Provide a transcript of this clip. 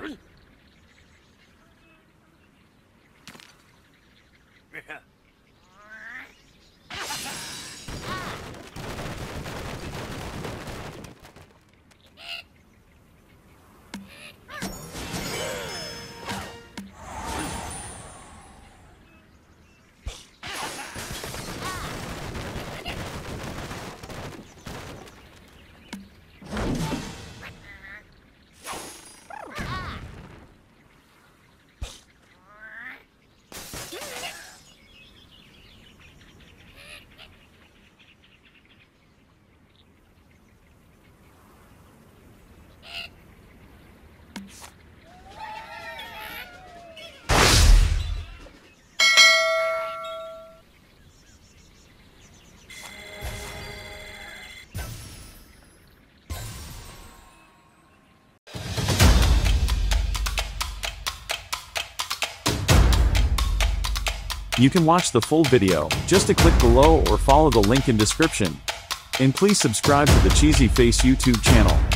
You can watch the full video, just to click below or follow the link in description. And please subscribe to the Cheesy Face YouTube channel.